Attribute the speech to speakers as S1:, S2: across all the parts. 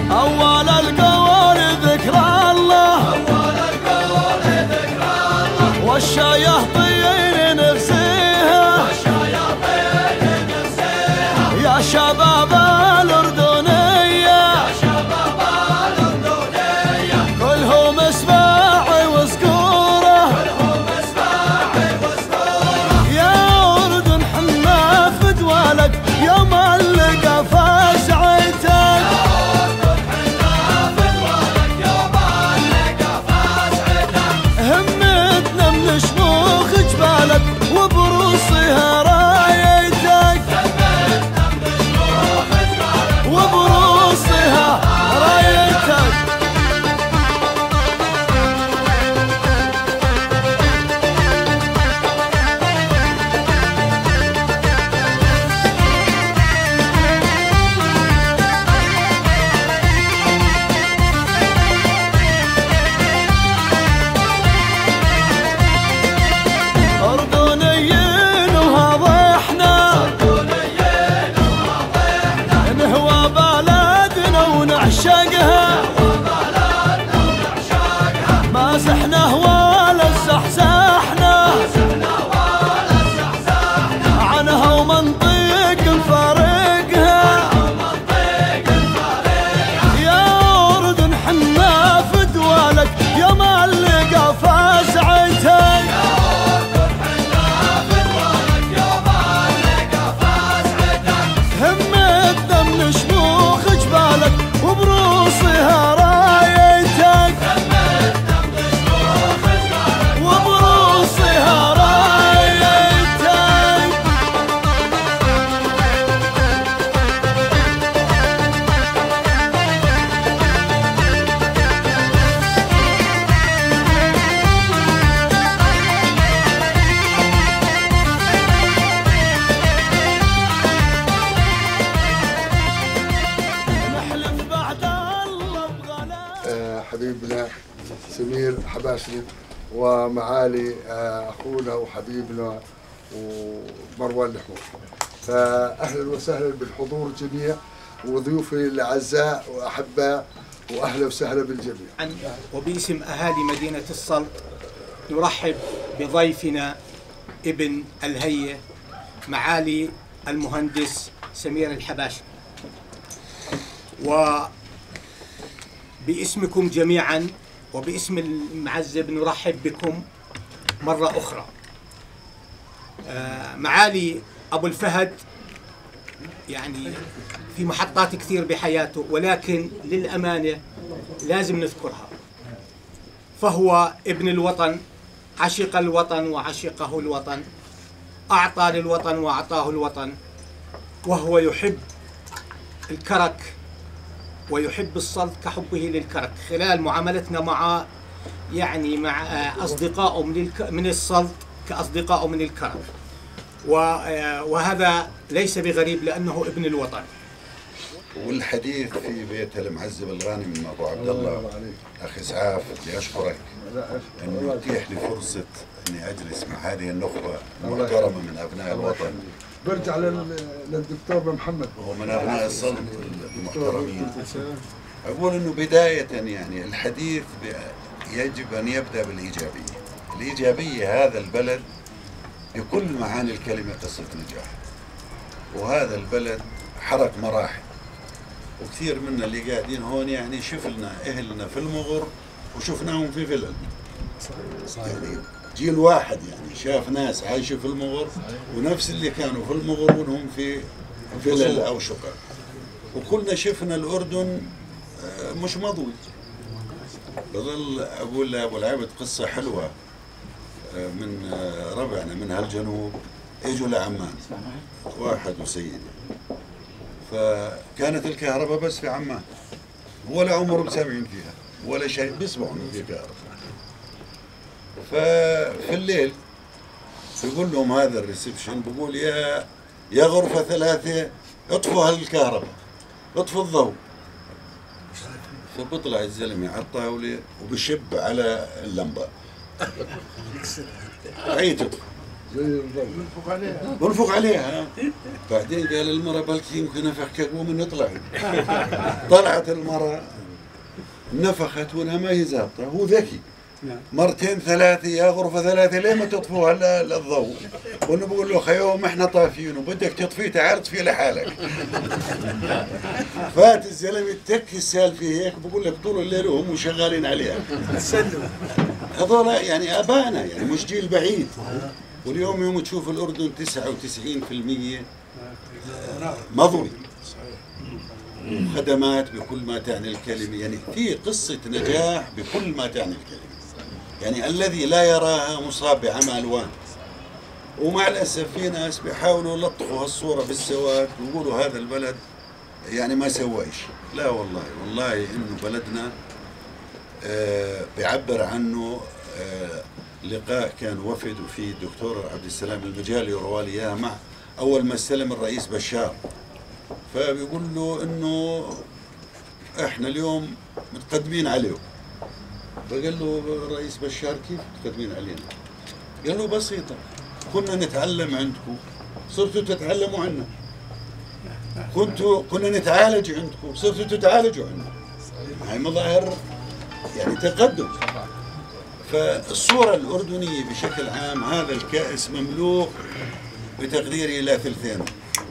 S1: أول القول ذكر الله، والشياطين نغزيها يا شباب الأردنية، كلهم اسماعي وذكوره، يا أردن حنا فدوالك يوم اللقى فزعتك، همتنا من شموخ جبالك وبروسها رايتك، وبروسها رايتك. أردنيين وهذا احنا، نهوى بلدنا ونعشقها، ما زحنا ولا زحزحنا عنها ومنطق نفارقها، يا أردن حنا فدوالك يوم اللقى فزعتك، همتنا من شموخ جبالك وبروسها رايتك، وبروسها رايتك. نحلف بعد الله بغلا
S2: حبيبنا سمير حباشني، ومعالي اخونا وحبيبنا ومروان الحمود. فاهلا وسهلا بالحضور الجميع وضيوفي الاعزاء واحباء، واهلا وسهلا بالجميع.
S3: وباسم أهالي مدينة السلط نرحب بضيفنا ابن الهية معالي المهندس سمير الحباشي، وباسمكم جميعا وباسم المعزب نرحب بكم مرة أخرى. معالي أبو الفهد يعني في محطات كثير بحياته، ولكن للأمانة لازم نذكرها، فهو ابن الوطن، عشق الوطن وعشقه الوطن، أعطى للوطن وأعطاه الوطن، وهو يحب الكرك ويحب السلط كحبه للكرك. خلال معاملتنا معه يعني مع أصدقائه من السلط كأصدقائه من الكرك، وهذا ليس بغريب لأنه ابن الوطن.
S4: والحديث في بيت المعزب الغانم ابو عبد الله اخي اسعاف، بدي اشكرك انه اتيح لي فرصه اني اجلس مع هذه النخبه المحترمه من ابناء الوطن.
S2: برجع للدكتور محمد
S4: ومن ابناء السلط المحترمين. اقول انه بدايه يعني الحديث يجب ان يبدا بالايجابيه. الايجابيه هذا البلد بكل معاني الكلمه قصه نجاح، وهذا البلد حرك مراحل، وكثير منا اللي قاعدين هون يعني شفنا اهلنا في المغر وشفناهم في فلل. يعني جيل واحد يعني شاف ناس عايشه في المغر ونفس اللي كانوا في المغر وهم في فلل او شقق، وكلنا شفنا الاردن مش مضوي. بظل اقول لابو العبد قصه حلوه من ربعنا من هالجنوب، اجوا لعمان واحد وسيدي، فكانت الكهرباء بس في عمان، ولا عمرهم سامعين فيها ولا شيء، بيسمعوا انه في كهرباء. ففي الليل بيقول لهم هذا الريسبشن، بقول يا غرفة 3 اطفوا هالكهرباء، اطفوا الضوء. فبطلع الزلمة على الطاولة وبشب على اللمبة، عيد تطفى.
S2: زي الضوء.
S4: بنفق عليها. بعدين قال المرأة بلكي يمكن نفخ قوم نطلع. طلعت المرأة نفخت وانها ما هي ظابطة، هو ذكي. مرتين ثلاثة يا غرفة ثلاثة ليه ما تطفوها الضوء؟ وانا بقول له خيوم احنا طافيين وبدك تطفيه تعال اطفيه لحالك. فات الزلمة تك السالفة هيك بقول لك طول الليل وهم شغالين عليها. هذول يعني ابانا يعني مش جيل بعيد. واليوم يوم تشوف الأردن 99% مضوي خدمات بكل ما تعني الكلمة، يعني في قصة نجاح بكل ما تعني الكلمة، يعني الذي لا يراها مصاب بعمى ألوان. ومع الأسف في ناس بيحاولوا يلطخوا هالصورة بالسواد ويقولوا هذا البلد يعني ما سوى شيء. لا والله، والله إنه بلدنا بيعبر عنه. لقاء كان وفد وفي الدكتور عبد السلام المجالي روالي اياها مع اول ما استلم الرئيس بشار، فبيقول له انه احنا اليوم متقدمين عليه. فقال له الرئيس بشار كيف متقدمين علينا؟ قال له بسيطه، كنا نتعلم عندكم صرتوا تتعلموا عنا، كنا نتعالج عندكم صرتوا تتعالجوا عنا. هاي مظاهر يعني تقدم. فالصورة الأردنية بشكل عام هذا الكأس مملوء بتقديري إلى ثلثين،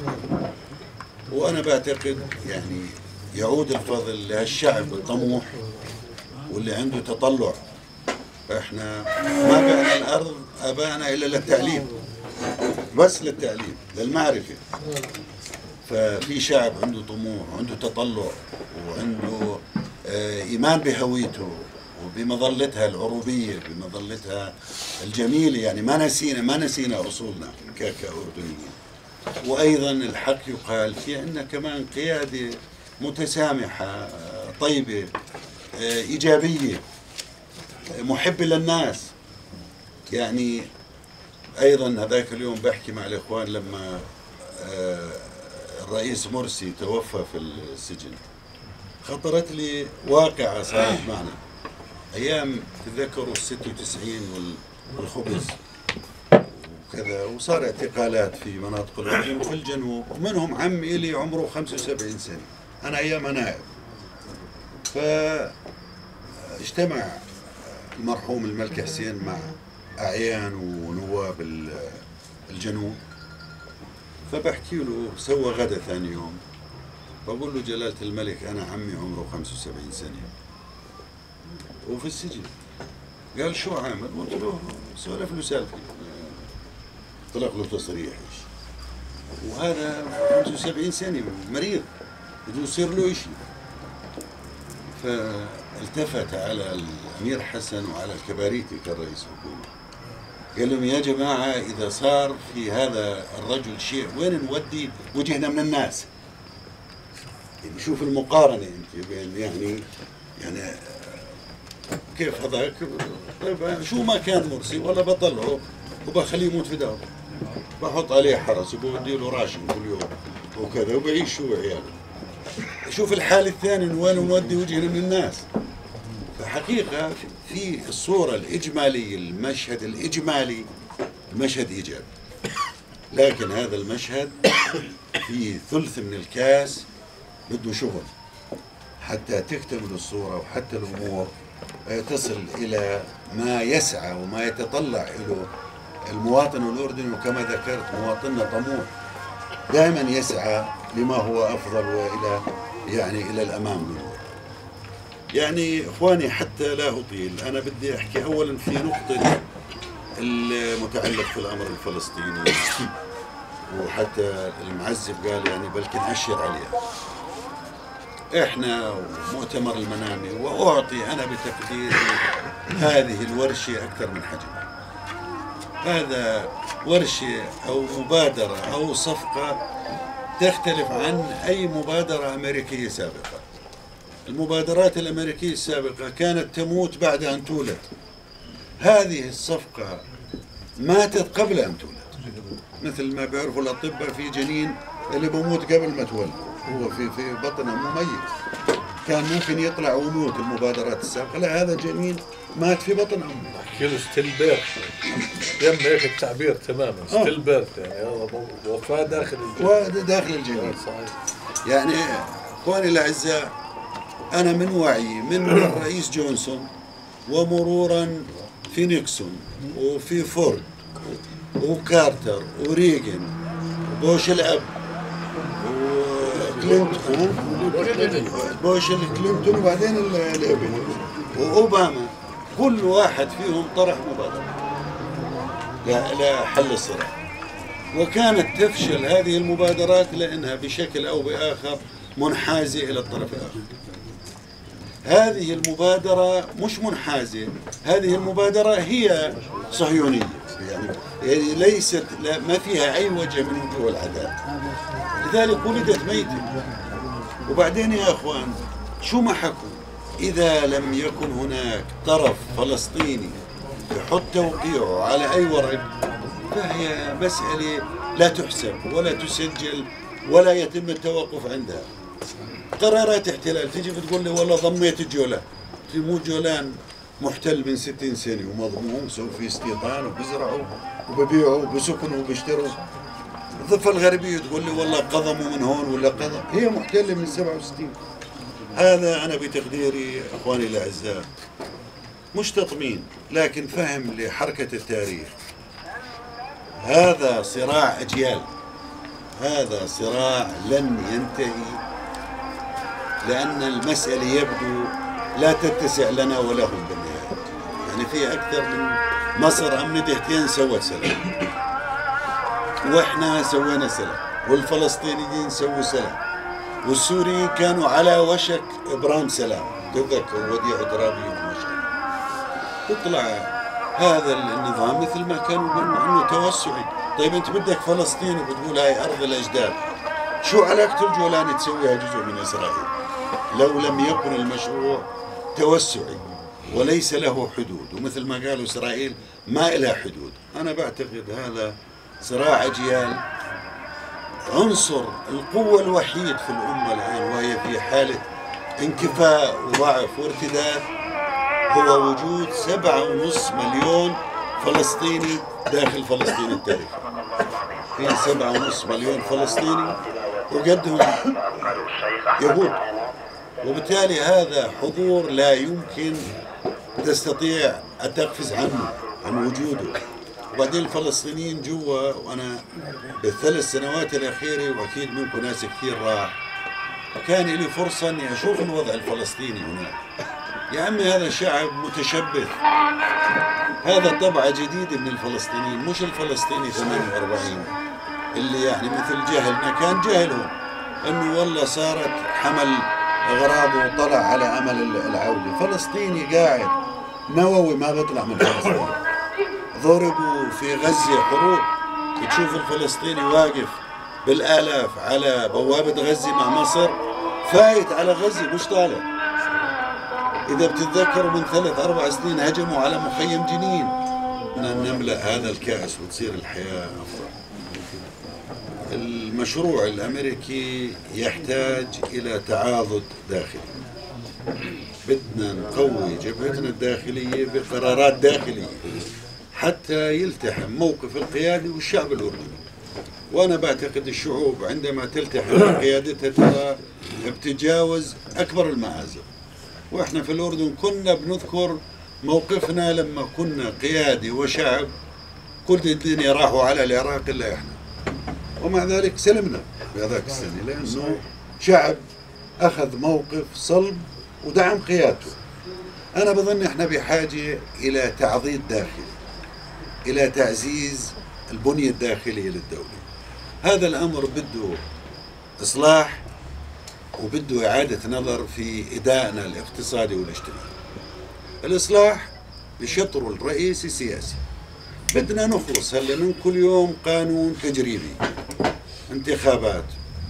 S4: وأنا بعتقد يعني يعود الفضل لهالشعب الطموح واللي عنده تطلع. احنا ما بعنا الأرض أبانا إلا للتعليم، بس للتعليم للمعرفة. ففي شعب عنده طموح وعنده تطلع وعنده إيمان بهويته وبمظلتها العروبية، بمظلتها الجميلة. يعني ما نسينا أصولنا كأردنيين. وأيضا الحق يقال في عندنا كمان قيادة متسامحة طيبة إيجابية محبة للناس. يعني أيضا هذاك اليوم بحكي مع الإخوان لما الرئيس مرسي توفى في السجن، خطرت لي واقعة صارت معنا أيام تذكروا 96 والخبز وكذا، وصار اعتقالات في مناطق الأردن وفي الجنوب، ومنهم عم إلي عمره 75 سنة، أنا أيامها نائب. فاجتمع المرحوم الملك حسين مع أعيان ونواب الجنوب، فبحكي له سوى غدا ثاني يوم، بقول له جلالة الملك أنا عمي عمره 75 سنة وفي السجن. قال شو عامل؟ قلت له سولف له سالفة، طلق له تصريح وهذا 75 سنة مريض بده يصير له شيء. فالتفت على الأمير حسن وعلى الكباريتي كرئيس حكومة، قال لهم يا جماعة إذا صار في هذا الرجل شيء وين نودي وجهنا من الناس؟ يعني شوف المقارنة أنت بين يعني كيف هذاك. طيب شو ما كان مرسي ولا بطلعه وبخليه يموت في داره، بحط عليه حرس وبودي له راشن كل يوم وكذا وبعيش هو وعياله. شوف الحال الثاني وين نودي وجهنا من الناس. فحقيقة في الصورة الإجمالية المشهد الإجمالي المشهد إيجابي، لكن هذا المشهد في ثلث من الكاس بده شغل حتى تكتمل الصورة وحتى الأمور تصل إلى ما يسعى وما يتطلع إليه المواطن الأردني. وكما ذكرت مواطننا طموح دائما يسعى لما هو أفضل وإلى إلى الأمام منه. يعني إخواني حتى لا أطيل، أنا بدي أحكي أولا في نقطة المتعلق في الأمر الفلسطيني، وحتى المعزب قال بلكن أشر عليها. إحنا ومؤتمر المنامي وأعطي أنا بتقديري هذه الورشة أكثر من حجم. هذا ورشة أو مبادرة أو صفقة تختلف عن أي مبادرة أمريكية سابقة. المبادرات الأمريكية السابقة كانت تموت بعد أن تولد، هذه الصفقة ماتت قبل أن تولد. مثل ما بيعرفوا الأطباء في جنين اللي بموت قبل ما تولد، هو في بطنه مميت، كان ممكن يطلع ويموت. المبادرات السابقة لا، هذا جنين مات في بطن أمه.
S5: احكي له ستيل بيرث، يم هيك التعبير تماما، ستيل بيرث يعني هذا وفاة داخل الجنين.
S4: داخل الجنين.
S5: صحيح.
S4: يعني اخواني الاعزاء، انا من وعي من الرئيس جونسون ومرورا في نيكسون وفي فورد وكارتر وريغن وبوش الاب وكلينتون بوش كلينتون وبعدين الابن واوباما، كل واحد فيهم طرح مبادرة لحل الصراع، وكانت تفشل هذه المبادرات لأنها بشكل أو بآخر منحازة إلى الطرف الآخر. هذه المبادرة مش منحازة، هذه المبادرة هي صهيونية، يعني ليست ما فيها أي وجه من وجوه العدالة، لذلك ولدت ميتة. وبعدين يا أخوان شو ما حكوا، إذا لم يكن هناك طرف فلسطيني يحط توقيعه على أي ورق فهي مسألة لا تحسب ولا تسجل ولا يتم التوقف عندها. قرارات احتلال تيجي بتقول لي والله ضميت الجولان، مو جولان محتل من 60 سنة ومضموم، سووا فيه استيطان وبزرعوا وببيعوا وبسكنوا وبيشتروا. الضفة الغربية تقول لي والله قضموا من هون ولا قضم، هي محتلة من 67. هذا أنا بتقديري أخواني الأعزاء مش تطمين لكن فهم لحركة التاريخ. هذا صراع أجيال، هذا صراع لن ينتهي، لأن المسألة يبدو لا تتسع لنا ولهم بالنهاية. يعني في أكثر من مصر أمن دهتين سوت سلام، وإحنا سوينا سلام، والفلسطينيين سووا سلام، والسوريين كانوا على وشك إبرام سلام، تذكر وديع درابي ومشهد. تطلع هذا النظام مثل ما كانوا يقولوا انه توسعي. طيب انت بدك فلسطين وبتقول هاي ارض الاجداد، شو علاقة الجولان تسويها جزء من اسرائيل لو لم يكن المشروع توسعي وليس له حدود؟ ومثل ما قالوا اسرائيل ما لها حدود. انا بعتقد هذا صراع اجيال. عنصر القوة الوحيد في الامة الان وهي في حالة انكفاء وضعف وارتداد هو وجود 7.5 مليون فلسطيني داخل فلسطين التاريخي. في 7.5 مليون فلسطيني وقدهم يهود، وبالتالي هذا حضور لا يمكن تستطيع أن تقفز عنه، عن وجوده. وبعدين الفلسطينيين جوا، وأنا بالثلاث سنوات الأخيرة وأكيد منكم ناس كثير راح، كان لي فرصة أني أشوف الوضع الفلسطيني هناك. يا عمي هذا شعب متشبث، هذا طبعة جديدة من الفلسطينيين، مش الفلسطيني 48 اللي يعني مثل جهلنا كان جهلهم انه والله صارت حمل اغراض وطلع على امل العودة. فلسطيني قاعد نووي ما بيطلع من فلسطين. ضربوا في غزة حروب، تشوف الفلسطيني واقف بالالاف على بوابة غزة مع مصر، فايت على غزة مش طالع. إذا بتتذكروا من 3-4 سنين هجموا على مخيم جنين. بدنا نملأ هذا الكأس وتصير الحياة أفضل. المشروع الأمريكي يحتاج إلى تعاضد داخلي. بدنا نقوي جبهتنا الداخلية بقرارات داخلية حتى يلتحم موقف القيادة والشعب الأردني. وأنا بعتقد الشعوب عندما تلتحم بقيادتها ترى بتتجاوز أكبر المآزق. وإحنا في الأردن كنا بنذكر موقفنا لما كنا قيادي وشعب، كل الدنيا راحوا على العراق إلا إحنا، ومع ذلك سلمنا في هذاك السنة لأنه شعب أخذ موقف صلب ودعم قيادته. أنا بظن إحنا بحاجة إلى تعضيد داخلي، إلى تعزيز البنية الداخلية للدولة. هذا الأمر بده إصلاح وبده إعادة نظر في إدائنا الاقتصادي والاجتماعي. الإصلاح بشطره الرئيسي السياسي. بدنا نخلص هلا من كل يوم قانون تجريبي، انتخابات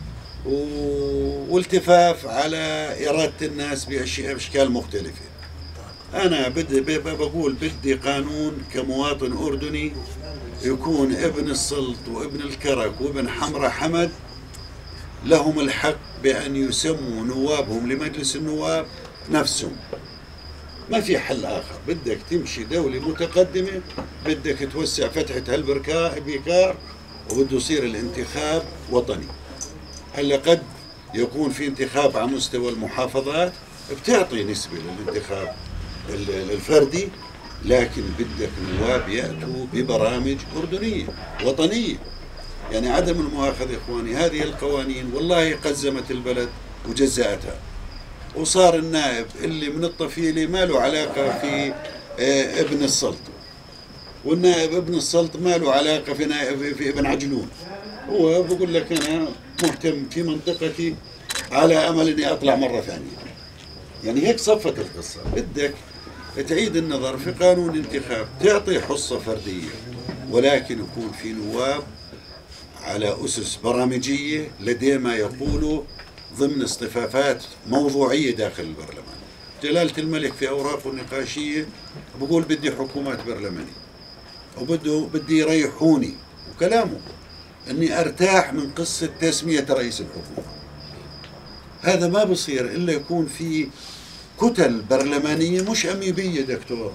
S4: والتفاف على إرادة الناس بأشكال مختلفة. أنا بقول بدي قانون كمواطن أردني يكون ابن السلط وابن الكرك وابن حمرة حمد لهم الحق بأن يسموا نوابهم لمجلس النواب نفسهم، ما في حل آخر. بدك تمشي دولة متقدمة، بدك توسع فتحة هالبيكار، وبده يصير الانتخاب وطني. هلا قد يكون في انتخاب على مستوى المحافظات بتعطي نسبة للانتخاب الفردي، لكن بدك نواب يأتوا ببرامج أردنية وطنية. يعني عدم المؤاخذة إخواني، هذه القوانين والله قزمت البلد وجزأتها، وصار النائب اللي من الطفيلة ما له علاقة في ابن السلط، والنائب ابن السلط ما له علاقة في نائب في ابن عجلون. هو بقول لك أنا مهتم في منطقتي على أمل إني أطلع مرة ثانية. يعني هيك صفت القصة. بدك تعيد النظر في قانون الانتخاب، تعطي حصة فردية، ولكن يكون في نواب على أسس برامجية لدي ما يقولوا ضمن اصطفافات موضوعية داخل البرلمان. جلالة الملك في أوراقه النقاشية بقول بدي حكومات برلمانية، بدي يريحوني، وكلامه أني أرتاح من قصة تسمية رئيس الحكومة. هذا ما بصير إلا يكون في كتل برلمانية مش أميبية دكتور،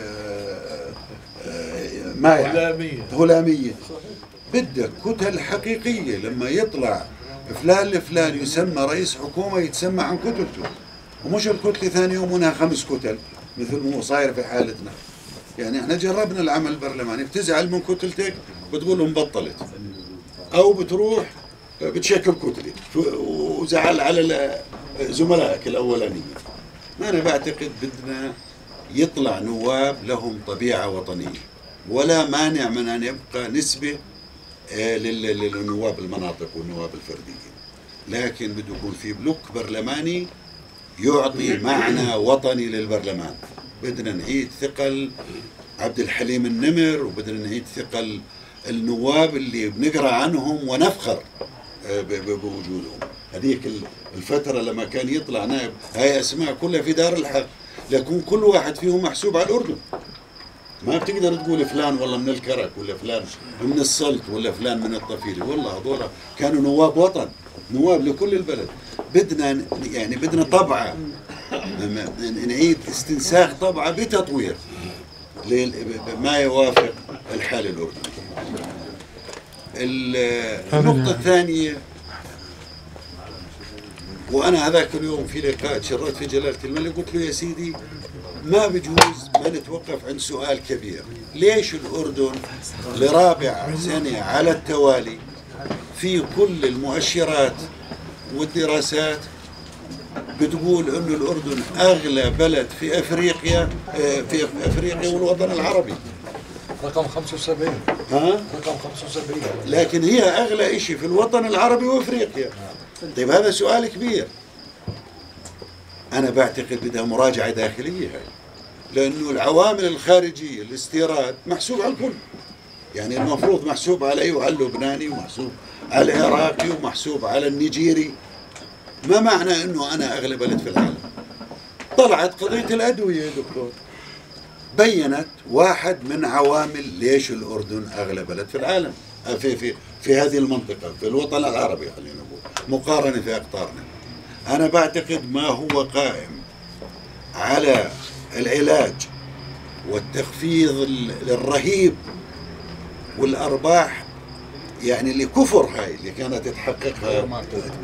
S4: هلامية. بدك كتل حقيقية، لما يطلع فلان لفلان يسمى رئيس حكومة يتسمى عن كتلته، ومش الكتلة ثاني يوم منها 5 كتل مثل ما هو صاير في حالتنا. يعني احنا جربنا العمل البرلماني، بتزعل من كتلتك بتقول لهم بطلت، أو بتروح بتشكل كتلة وزعل على زملائك الأولانيين. أنا بعتقد بدنا يطلع نواب لهم طبيعة وطنية، ولا مانع من أن يبقى نسبة للنواب المناطق والنواب الفرديين، لكن بده يكون في بلوك برلماني يعطي معنى وطني للبرلمان. بدنا نعيد ثقل عبد الحليم النمر، وبدنا نعيد ثقل النواب اللي بنقرأ عنهم ونفخر بوجودهم. هذيك الفترة لما كان يطلع نائب، هاي أسماء كلها في دار الحق، لكن كل واحد فيهم محسوب على الأردن. ما بتقدر تقول فلان والله من الكرك، ولا فلان من السلط، ولا فلان من الطفيلة. والله هذول كانوا نواب وطن، نواب لكل البلد. بدنا طبعة، نعيد استنساخ طبعة بتطوير ما يوافق الحالة الأردنية. النقطة الثانية، وأنا هذاك اليوم في لقاء تشرفت في جلالة الملك قلت له يا سيدي ما بجوز ما نتوقف عند سؤال كبير، ليش الأردن لرابع سنة على التوالي في كل المؤشرات والدراسات بتقول إنه الأردن أغلى بلد في أفريقيا، في أفريقيا والوطن العربي،
S5: رقم 75. رقم 75.
S4: لكن هي أغلى إشي في الوطن العربي وأفريقيا. طيب هذا سؤال كبير. أنا بعتقد بدها مراجعة داخلية هاي، لأنه العوامل الخارجية الاستيراد محسوب على الكل. يعني المفروض محسوب علي وعلى اللبناني، ومحسوب على العراقي، ومحسوب على النيجيري. ما معنى أنه أنا أغلى بلد في العالم؟ طلعت قضية الأدوية يا دكتور، بينت واحد من عوامل ليش الأردن أغلى بلد في العالم، في هذه المنطقة، في الوطن العربي خلينا نقول، مقارنة في أقطارنا. أنا بعتقد ما هو قائم على العلاج والتخفيض الرهيب والأرباح، يعني اللي كفر هاي اللي كانت تحققها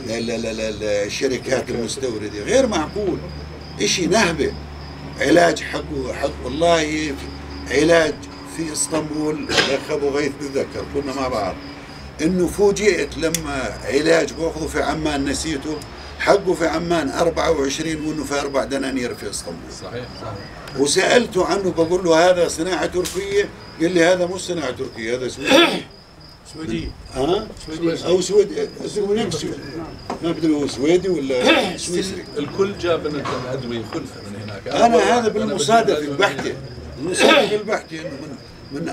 S4: الشركات المستوردة غير معقول. إشي نهبة. علاج حق والله علاج في اسطنبول، الأخ أبو غيث بتذكر كنا مع بعض، إنه فوجئت لما علاج باخذه في عمان نسيته، حقه في عمان 24 وإنه في 4 دنانير في اسطنبول.
S5: صحيح.
S4: وسألته عنه بقول له هذا صناعة تركية؟ قال لي هذا مش صناعة تركية، هذا سويدي. أو سويدي، ما بدري هو سويدي ولا سويسري.
S5: الكل جاب من الأدوية كلها من هناك.
S4: أنا هذا بالمصادفة البحتة، المصادفة البحتة إنه من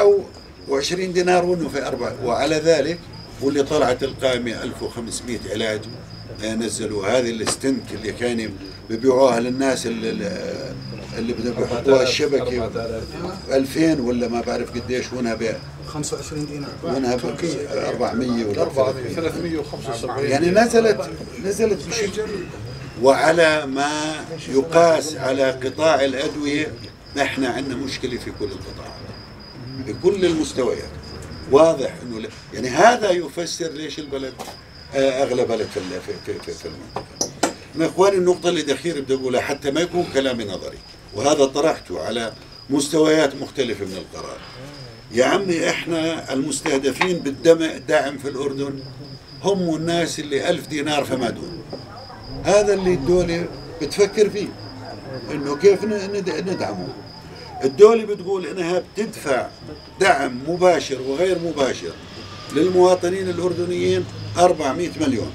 S4: 24 دينار وإنه في 4، وعلى ذلك واللي طلعت القائمة 1500 علاج نزلوا. هذه الستنت اللي كانوا ببيعوها للناس اللي بدهم يحطوها الشبكة 2000 ولا ما بعرف قديش، وينها ب
S6: 25 دينار،
S4: وينها ب 400 ولا
S5: 475.
S4: يعني نزلت بشكل. وعلى ما يقاس على قطاع الأدوية احنا عندنا مشكلة في كل القطاعات بكل المستويات. واضح انه يعني هذا يفسر ليش البلد اغلى بلد في المنطقة. من اخواني النقطة اللي دخير بدي اقولها حتى ما يكون كلامي نظري، وهذا طرحته على مستويات مختلفة من القرار. يا عمي احنا المستهدفين بالدعم في الأردن هم الناس اللي 1000 دينار فما دون. هذا اللي الدولة بتفكر فيه انه كيف ندعمه. الدولة بتقول انها بتدفع دعم مباشر وغير مباشر للمواطنين الأردنيين 400 مليون.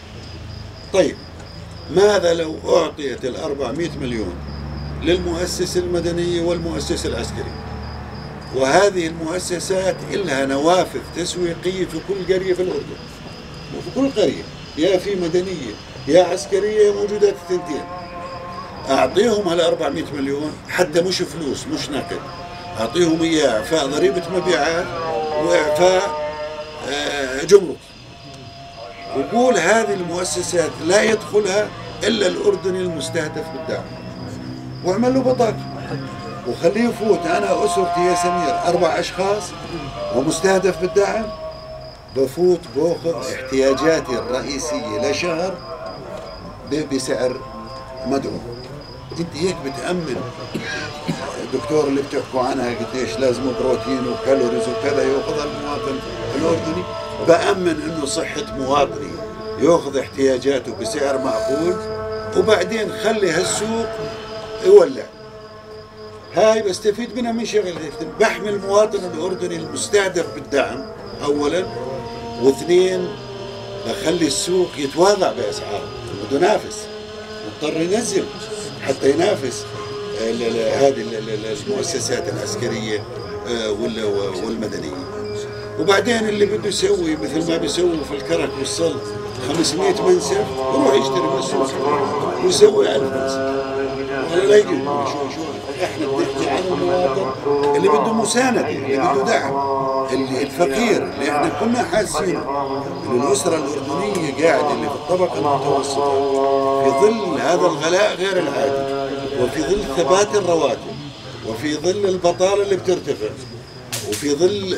S4: طيب ماذا لو أعطيت 400 مليون للمؤسسة المدنية والمؤسسة العسكرية؟ وهذه المؤسسات لها نوافذ تسويقية في كل قرية في الأردن، وفي كل قرية يا في مدنية يا عسكرية موجودات الثنتين. أعطيهم هال 400 مليون حتى مش فلوس مش نقد، أعطيهم إياه إعفاء ضريبة مبيعات وإعفاء جمرك، وقول هذه المؤسسات لا يدخلها إلا الأردني المستهدف بالدعم، واعمل له بطاقة وخليه يفوت. أنا أسرتي يا سمير 4 أشخاص ومستهدف بالدعم، بفوت بأخذ احتياجاتي الرئيسية لشهر بسعر مدعوم. انت هيك بتأمن. الدكتور اللي بتحكوا عنها قديش لازم بروتين وكالوريز وكذا يأخذها المواطن الأردني، بأمن انه صحة مواطني يأخذ احتياجاته بسعر معقول، وبعدين خلي هالسوق يولع. هاي بستفيد منها من شغل، بحمي المواطن الأردني المستهدف بالدعم أولا، واثنين بخلي السوق يتواضع بأسعاره، بده ينافس مضطر ينزل حتى ينافس هذه المؤسسات العسكرية والمدنية. وبعدين اللي بده يسوي مثل ما بيسووا في الكرك والسلط 500 منسف يروح يشتري من السوق ويسوي 1000 منسف. ولا لا يجي شو احنا بنحكي عن المواطن اللي بده مساندة، اللي بده دعم، اللي الفقير اللي احنا كنا حاسين ان الاسره الاردنيه قاعده اللي في الطبقه المتوسطه في ظل هذا الغلاء غير العادي، وفي ظل ثبات الرواتب، وفي ظل البطاله اللي بترتفع، وفي ظل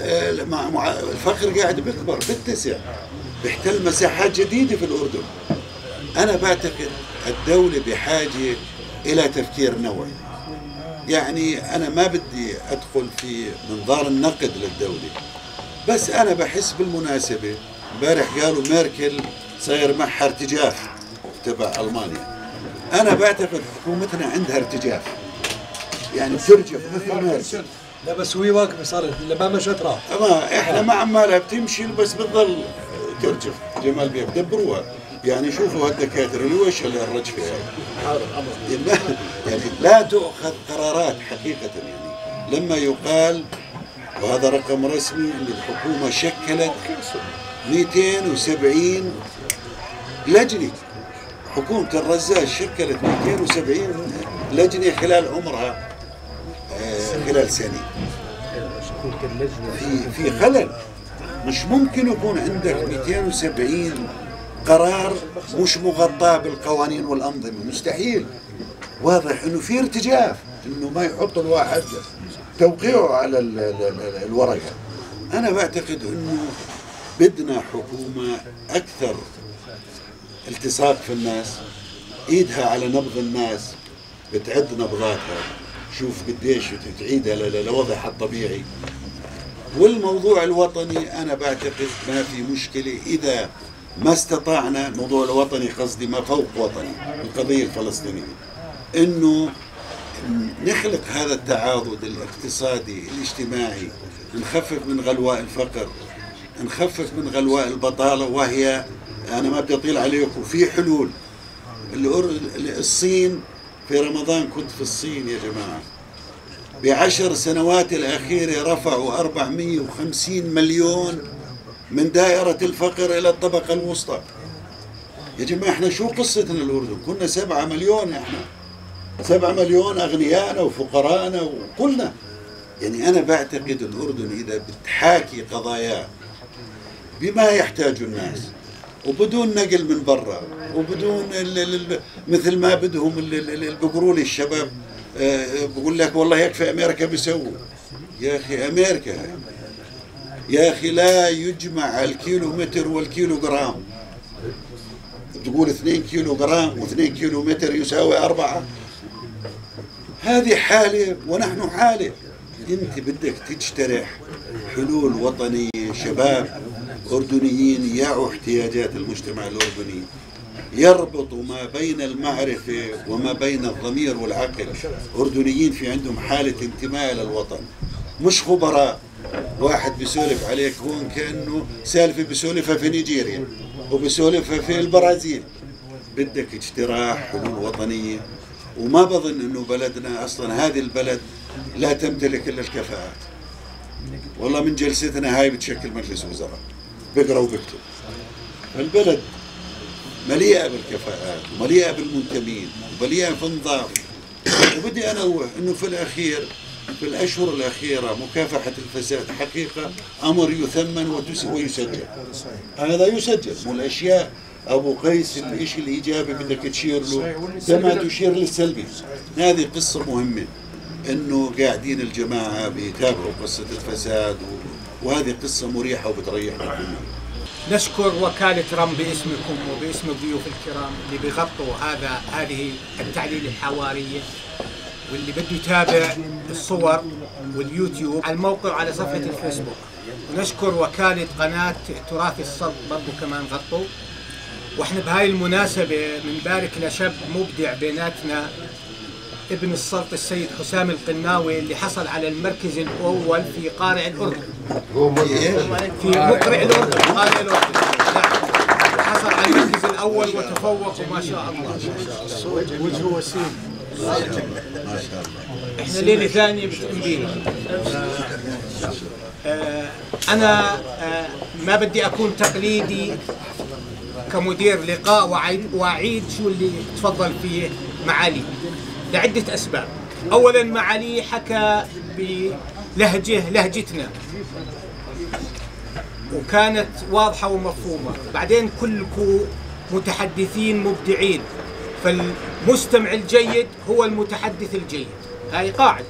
S4: الفقر قاعد بيكبر بيتسع بيحتل مساحات جديده في الاردن. انا بعتقد الدوله بحاجه الى تفكير نوعي. يعني أنا ما بدي أدخل في منظار النقد للدولة، بس أنا بحس بالمناسبة امبارح قالوا ميركل صاير معها ارتجاف تبع ألمانيا. أنا بعتقد حكومتنا عندها ارتجاف، يعني بترجف مثل ميركل.
S6: لا بس هو واقف صار اللي ما مشت راح.
S4: ما إحنا ما عمالها بتمشي بس بتضل ترجف. جمال بيه دبروها. يعني شوفوا هالدكاتره اللي وش اللي الرجفه يعني لا تؤخذ قرارات حقيقه. يعني لما يقال وهذا رقم رسمي ان الحكومه شكلت 270 لجنه، حكومه الرزاق شكلت 270 لجنه خلال عمرها خلال سنه. في خلل. مش ممكن يكون عندك 270 قرار مش مغطى بالقوانين والأنظمة، مستحيل. واضح انه في ارتجاف، انه ما يحط الواحد توقيعه على الورقة. انا بعتقد انه بدنا حكومة اكثر التصاق في الناس، ايدها على نبض الناس، بتعد نبضاتها، شوف قديش تعيدها لوضعها الطبيعي. والموضوع الوطني انا بعتقد ما في مشكلة اذا ما استطعنا. الموضوع الوطني قصدي ما فوق وطني، القضية الفلسطينية، انه نخلق هذا التعاضد الاقتصادي الاجتماعي، نخفف من غلواء الفقر، نخفف من غلواء البطالة. وهي انا ما بدي اطيل عليكم، في حلول. الصين في رمضان كنت في الصين يا جماعة، ب10 سنوات الأخيرة رفعوا 450 مليون من دائرة الفقر إلى الطبقة الوسطى. يا جماعة احنا شو قصتنا الأردن؟ كنا 7 مليون، احنا 7 مليون أغنياءنا وفقراءنا وكلنا. يعني أنا بعتقد الأردن إذا بتحاكي قضاياه بما يحتاج الناس وبدون نقل من برا، وبدون مثل ما بدهم بيقولوا لي الشباب، بقول لك والله يكفي امريكا بيسووا. يا اخي امريكا يا اخي لا يجمع الكيلو متر والكيلو جرام. تقول 2 كيلو جرام و2 كيلو متر يساوي 4. هذه حالة ونحن حالة. انت بدك تجترح حلول وطنية، شباب أردنيين يعوا احتياجات المجتمع الأردني، يربطوا ما بين المعرفة وما بين الضمير والعقل. أردنيين في عندهم حالة انتماء للوطن، مش خبراء. واحد بيسولف عليك هون كأنه سالفة بيسولفها في نيجيريا وبيسولفها في البرازيل. بدك اجتراح حلول وطنية. وما بظن انه بلدنا اصلا، هذه البلد لا تمتلك الا الكفاءات. والله من جلستنا هاي بتشكل مجلس وزراء بقرا وبكتب. البلد مليئة بالكفاءات ومليئة بالمنتمين ومليئة في النظام. وبدي انوه انه في الاخير، في الاشهر الاخيره مكافحه الفساد حقيقه امر يثمن ويسجل. هذا يسجل. والاشياء ابو قيس الشيء الايجابي بدك تشير له كما تشير للسلبي. هذه قصه مهمه، انه قاعدين الجماعه بيتابعوا قصه الفساد، وهذه قصه مريحه وبتريحنا كلنا.
S3: نشكر وكالة رم باسمكم وباسم الضيوف الكرام اللي بيغطوا هذه التعليل الحوارية، واللي بده يتابع الصور واليوتيوب على الموقع وعلى صفحة الفيسبوك. ونشكر وكالة قناة تراث السلط برضو كمان غطوا. واحنا بهاي المناسبة بنبارك لشاب مبدع بيناتنا، ابن السلط السيد حسام القناوي، اللي حصل على المركز الأول في قارع الأردن. في مقرع الأردن، قارع الأردن. حصل على المركز الأول وتفوق وما شاء الله. وجهه وسيم. ما شاء الله. احنا ليلة ثانية بتنبينا. أنا ما بدي أكون تقليدي كمدير لقاء وأعيد شو اللي تفضل فيه معالي لعدة أسباب. أولاً معالي حكى بلهجتنا وكانت واضحة ومفهومة. بعدين كلكم متحدثين مبدعين، فالمستمع الجيد هو المتحدث الجيد. هاي قاعدة.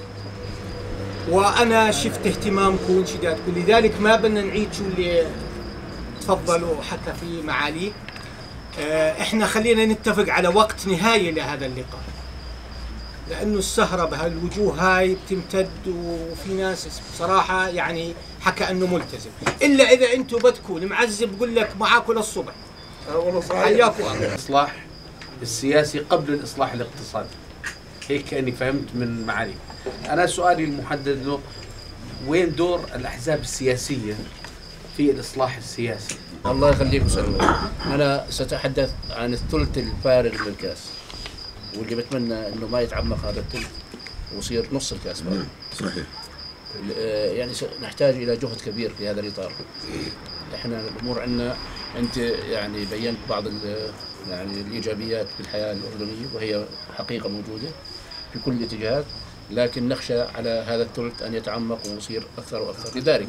S3: وأنا شفت اهتمامكم وانشدادكم، لذلك ما بدنا نعيد شو اللي تفضلوا حكى فيه معالي. احنا خلينا نتفق على وقت نهاية لهذا اللقاء، لأنه السهرة بهالوجوه هاي بتمتد، وفي ناس بصراحة يعني حكى أنه ملتزم، إلا إذا أنتم بدكم المعزب بقول لك معاكم للصبح. حياكم الله.
S7: الإصلاح السياسي قبل الإصلاح الاقتصادي، هيك كأني فهمت من معالي. أنا سؤالي المحدد له، وين دور الأحزاب السياسية في الإصلاح السياسي؟
S8: الله يخليك وسلم. أنا سأتحدث عن الثلث الفارغ من الكاس، واللي بتمنى انه ما يتعمق هذا الثلث ويصير نص الكاس فارغ.
S4: صحيح.
S8: يعني نحتاج الى جهد كبير في هذا الاطار. احنا الامور عندنا، انت يعني بينت بعض يعني الايجابيات في الحياه الاردنيه، وهي حقيقه موجوده في كل الاتجاهات، لكن نخشى على هذا الثلث ان يتعمق ويصير اكثر واكثر. لذلك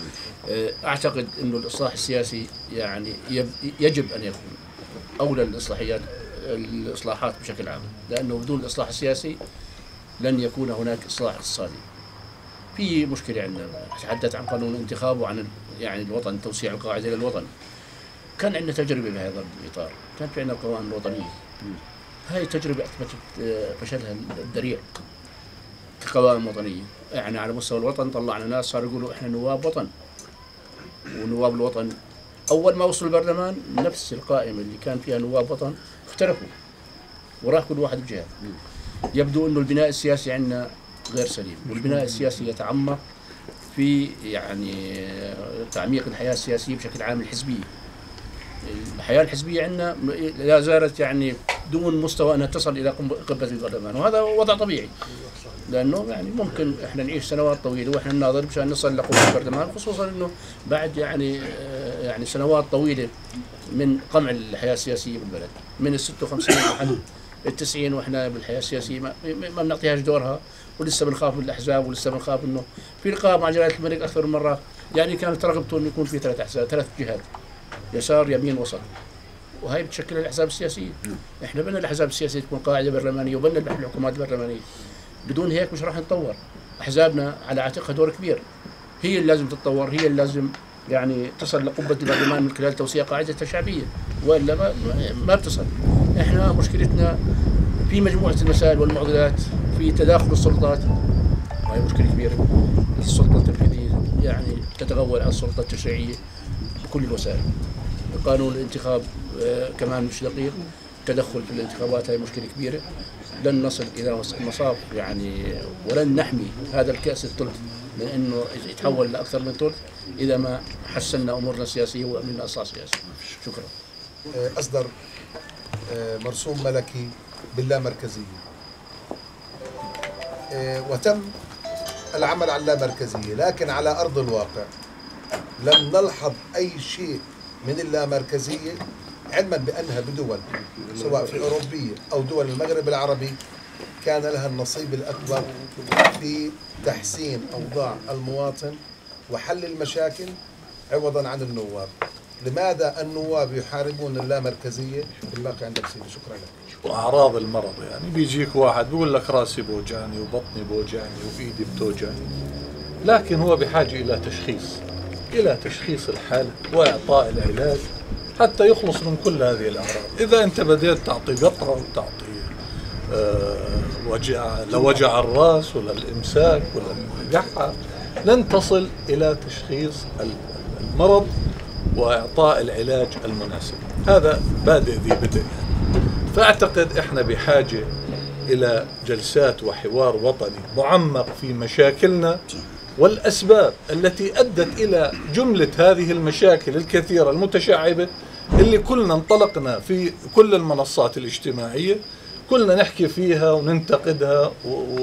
S8: اعتقد انه الاصلاح السياسي يعني يجب ان يكون اولى الإصلاحات بشكل عام، لأنه بدون الإصلاح السياسي لن يكون هناك إصلاح اقتصادي. في مشكلة عندنا، تحدثت عن قانون الانتخاب وعن يعني الوطن، توسيع القاعدة للوطن. كان عندنا تجربة بهذا الإطار، كانت في عندنا القوائم الوطنية. هاي التجربة أثبتت فشلها الذريع كقوائم وطنية. يعني على مستوى الوطن طلعنا ناس صاروا يقولوا إحنا نواب وطن، ونواب الوطن أول ما وصلوا البرلمان نفس القائمة اللي كان فيها نواب وطن اختلفوا وراح كل واحد بجهة. يبدو أنه البناء السياسي عندنا غير سليم، والبناء السياسي يتعمق في يعني تعميق الحياة السياسية بشكل عام الحزبية. الحياة الحزبية عندنا لا زالت يعني دون مستوى أنها تصل إلى قبة البرلمان، وهذا وضع طبيعي، لأنه يعني ممكن إحنا نعيش سنوات طويلة وإحنا نناضل مشان نصل لقبة البرلمان، خصوصا إنه بعد يعني سنوات طويلة من قمع الحياة السياسية بالبلد، من ال56 لحد ال90 وإحنا بالحياة السياسية ما بنعطيهاش دورها، ولسه بنخاف من الأحزاب، ولسه بنخاف إنه في لقاء مع جلالة الملك أكثر من مرة يعني كانت رغبته إنه يكون في 3 أحزاب، 3 جهات، يسار يمين وسط. وهي بتشكل الاحزاب السياسيه. احنا بنا الاحزاب السياسيه تكون قاعده برلمانيه وبنا الحكومات البرلمانيه. بدون هيك مش راح نتطور. احزابنا على عاتقها دور كبير. هي اللي لازم تتطور، هي اللي لازم يعني تصل لقبه البرلمان من خلال توسيع قاعدتها الشعبيه، والا ما بتصل. احنا مشكلتنا في مجموعه المسائل والمعضلات، في تداخل السلطات، وهي مشكله كبيره. السلطه التنفيذيه يعني تتغول على السلطه التشريعيه بكل الوسائل. قانون الانتخاب كمان مش دقيق، التدخل في الانتخابات هي مشكله كبيره. لن نصل الى مصاف يعني، ولن نحمي هذا الكاس الثلث من انه يتحول لاكثر من ثلث اذا ما حسنا امورنا السياسيه وامننا اصلاح سياسي. شكرا.
S9: اصدر مرسوم ملكي باللامركزيه، وتم العمل على اللامركزيه، لكن على ارض الواقع لم نلحظ اي شيء من اللامركزيه، علما بانها بدول سواء في اوروبيه او دول المغرب العربي كان لها النصيب الاكبر في تحسين اوضاع المواطن وحل المشاكل عوضا عن النواب. لماذا النواب يحاربون اللامركزيه؟ الباقي عندك سيدي. شكرا لك.
S5: واعراض المرض يعني بيجيك واحد بيقول لك راسي بوجعني وبطني بوجعني وايدي بتوجعني، لكن هو بحاجه الى تشخيص الحاله واعطاء العلاج حتى يخلص من كل هذه الاعراض. اذا انت بديت تعطي قطره وتعطي وجع الراس ولا الامساك ولا القحه، لن تصل الى تشخيص المرض واعطاء العلاج المناسب. هذا بادئ ذي بدء يعني. فاعتقد احنا بحاجه الى جلسات وحوار وطني معمق في مشاكلنا والاسباب التي ادت الى جمله هذه المشاكل الكثيره المتشعبه اللي كلنا انطلقنا في كل المنصات الاجتماعيه كلنا نحكي فيها وننتقدها.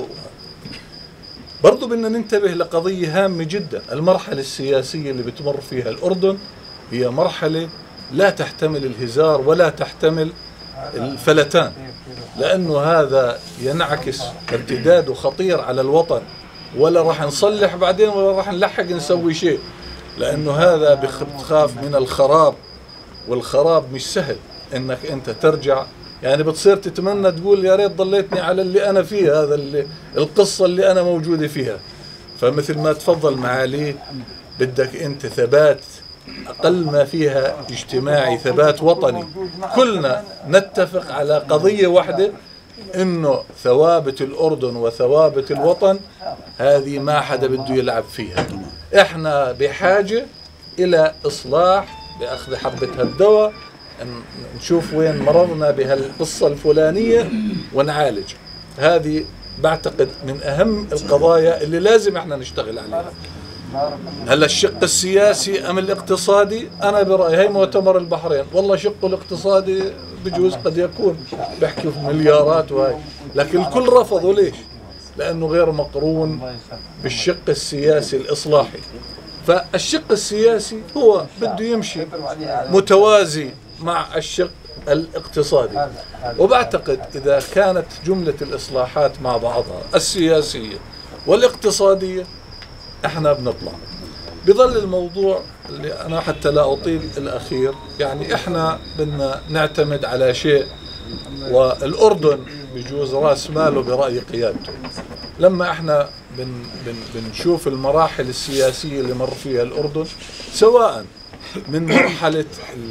S5: برضو بدنا ننتبه لقضيه هامه جدا. المرحله السياسيه اللي بتمر فيها الاردن هي مرحله لا تحتمل الهزار ولا تحتمل الفلتان، لانه هذا ينعكس ارتداده خطير على الوطن، ولا راح نصلح بعدين ولا راح نلحق نسوي شيء، لانه هذا بتخاف من الخراب، والخراب مش سهل انك انت ترجع. يعني بتصير تتمنى تقول يا ريت ضليتني على اللي انا فيه، هذا القصه اللي انا موجوده فيها. فمثل ما تفضل معالي بدك انت ثبات اقل ما فيها اجتماعي، ثبات وطني، كلنا نتفق على قضيه واحده، انه ثوابت الاردن وثوابت الوطن هذه ما حدا بده يلعب فيها. احنا بحاجه الى اصلاح باخذ حبه هالدواء، نشوف وين مرضنا بهالقصه الفلانيه ونعالج. هذه بعتقد من اهم القضايا اللي لازم احنا نشتغل عليها. هلا الشق السياسي ام الاقتصادي، انا برايي هي مؤتمر البحرين، والله شقه الاقتصادي بجوز قد يكون بحكي في مليارات وهي، لكن الكل رفضوا. ليش؟ لانه غير مقرون بالشق السياسي الاصلاحي. فالشق السياسي هو بده يمشي متوازي مع الشق الاقتصادي، وبعتقد اذا كانت جمله الاصلاحات مع بعضها السياسيه والاقتصاديه احنا بنطلع. بظل الموضوع اللي انا حتى لا اطيل الاخير، يعني احنا بدنا نعتمد على شيء، والاردن بجوز راس ماله براي قيادته. لما احنا بنشوف المراحل السياسيه اللي مر فيها الاردن، سواء من مرحله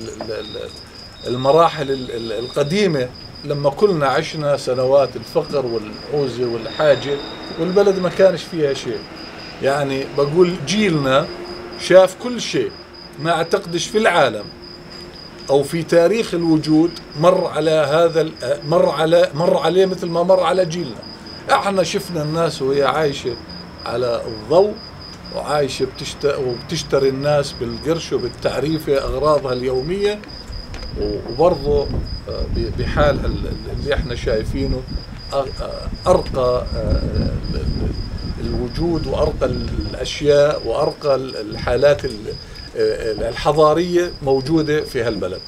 S5: المراحل القديمه لما كلنا عشنا سنوات الفقر والعوزه والحاجه والبلد ما كانش فيها شيء، يعني بقول جيلنا شاف كل شيء ما اعتقدش في العالم او في تاريخ الوجود مر على هذا، مر عليه مثل ما مر على جيلنا. احنا شفنا الناس وهي عايشه على الضوء وعايشه وبتشتري الناس بالقرش وبالتعريفه اغراضها اليوميه، وبرضه بحال اللي احنا شايفينه ارقى الوجود وارقى الاشياء وارقى الحالات الحضاريه موجوده في هالبلد.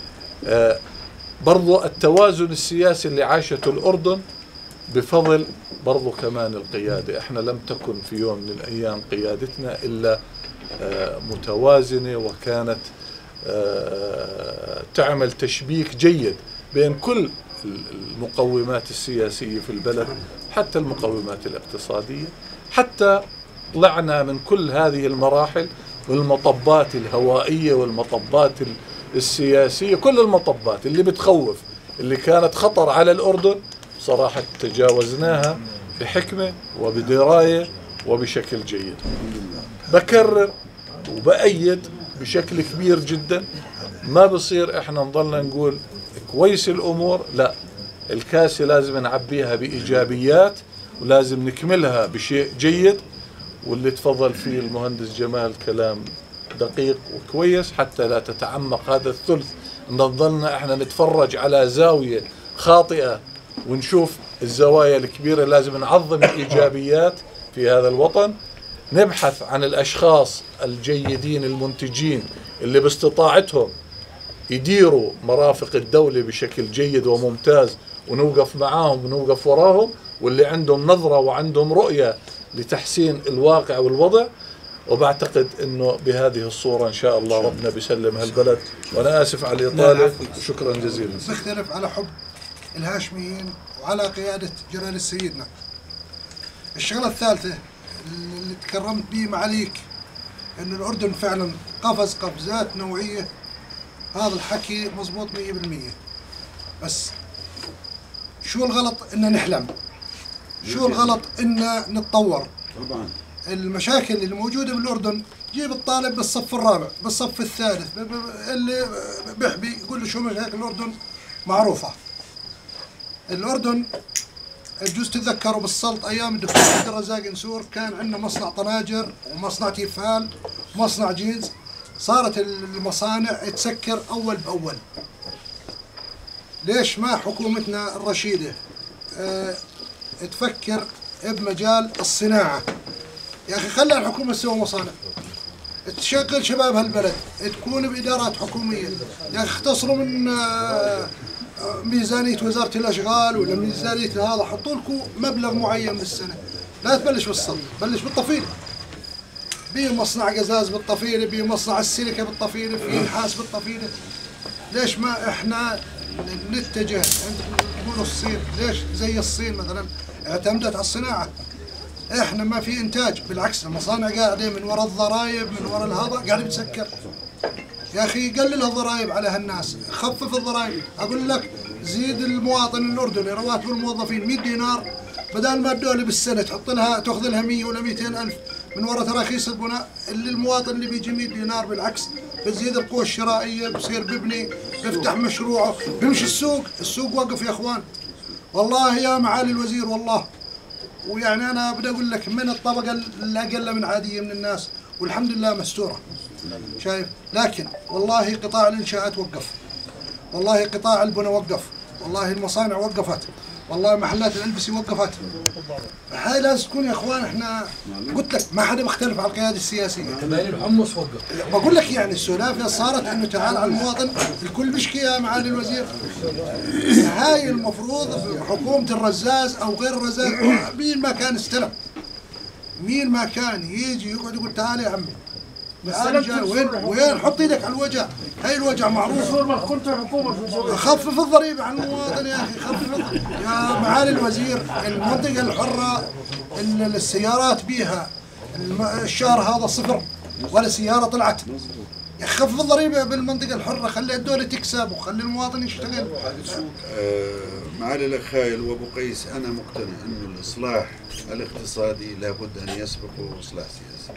S5: برضو التوازن السياسي اللي عاشته الأردن بفضل برضو كمان القيادة. احنا لم تكن في يوم من الأيام قيادتنا إلا متوازنة، وكانت تعمل تشبيك جيد بين كل المقومات السياسية في البلد، حتى المقومات الاقتصادية، حتى طلعنا من كل هذه المراحل والمطبات الهوائية والمطبات السياسية، كل المطبات اللي بتخوف اللي كانت خطر على الأردن صراحة تجاوزناها بحكمة وبدراية وبشكل جيد. بكرر وبأيد بشكل كبير جدا، ما بصير احنا نضلنا نقول كويس الأمور، لا، الكاسة لازم نعبيها بإيجابيات ولازم نكملها بشيء جيد. واللي تفضل فيه المهندس جمال كلام دقيق وكويس، حتى لا تتعمق هذا الثلث نضلنا احنا نتفرج على زاوية خاطئة ونشوف الزوايا الكبيرة. لازم نعظم الإيجابيات في هذا الوطن، نبحث عن الأشخاص الجيدين المنتجين اللي باستطاعتهم يديروا مرافق الدولة بشكل جيد وممتاز، ونوقف معاهم ونوقف وراهم، واللي عندهم نظرة وعندهم رؤية لتحسين الواقع والوضع. وبعتقد انه بهذه الصورة ان شاء الله ربنا بيسلم هالبلد. وانا اسف على الاطالة، شكرا جزيلا.
S10: بختلف على حب الهاشميين وعلى قيادة جلال سيدنا. الشغلة الثالثة اللي تكرمت به معاليك انه الاردن فعلا قفز قفزات نوعية، هذا الحكي مزبوط 100%. بس شو الغلط ان نحلم؟ شو الغلط ان نتطور؟
S4: طبعا
S10: المشاكل اللي موجودة بالأردن، جيب الطالب بالصف الرابع بالصف الثالث اللي بيحبي يقول له شو مشاكل الأردن معروفة. الأردن يجوز تتذكروا بالسلط أيام الدكتور عبد الرزاق نسور كان عندنا مصنع طناجر ومصنع تيفال ومصنع جينز، صارت المصانع تسكر أول بأول. ليش ما حكومتنا الرشيدة تفكر بمجال الصناعة؟ يا أخي خلي الحكومة تسوي مصانع، تشغل شباب هالبلد، تكون بإدارات حكومية. يا أخي اختصروا من ميزانية وزارة الأشغال ولا ميزانية هذا، حطوا لكم مبلغ معين بالسنة. لا تبلش بالصلب، بلش بالطفيلة. بيه مصنع قزاز بالطفيلة، بيه مصنع السيليكا بالطفيلة، في نحاس بالطفيلة. ليش ما احنا نتجه عند تقولوا الصين؟ ليش زي الصين مثلا اعتمدت على الصناعة؟ احنا ما في انتاج، بالعكس المصانع قاعده من وراء الضرائب، من وراء الهذا قاعده بتسكر. يا اخي قلل الضرائب على هالناس، خفف الضرائب. اقول لك زيد المواطن الاردني رواتب الموظفين 100 دينار، بدل ما الدوله بالسنه تحط لها تاخذ لها 100 ولا 200 الف من وراء تراخيص البناء. اللي المواطن اللي بيجي 100 دينار بالعكس بتزيد القوه الشرائيه، بصير ببني، بيفتح مشروعه، بيمشي السوق. السوق وقف يا اخوان والله يا معالي الوزير والله. ويعني أنا بدي أقول لك من الطبقة الأقل من عادية من الناس، والحمد لله مستورة، شايف. لكن والله قطاع الإنشاءات وقف، والله قطاع البنى وقف، والله المصانع وقفت، والله محلات الألبسة وقفت. هاي لازم تكون يا إخوان. إحنا قلت لك ما حدا مختلف على القيادة السياسية.
S6: كمان الحمص وقف.
S10: بقول لك يعني السلافة صارت إنه تعال على المواطن الكل بيشكي يا معالي الوزير. هاي المفروض حكومة الرزاز أو غير الرزاز، مين ما كان استلم، مين ما كان يجي يقعد يقول تعال يا عمي وين حط ايدك على الوجع. هاي الوجع معروف. خفف الضريبة عن المواطن يا اخي، خفف يا معالي الوزير. المنطقة الحرة السيارات بيها الشهر هذا صفر ولا سيارة طلعت. يخفف الضريبة بالمنطقة الحرة، خلي الدولة تكسب وخلي المواطن يشتغل.
S4: معالي الأخ خايل وأبو قيس، أنا مقتنع أنه الإصلاح الاقتصادي لابد أن يسبقه إصلاح سياسي.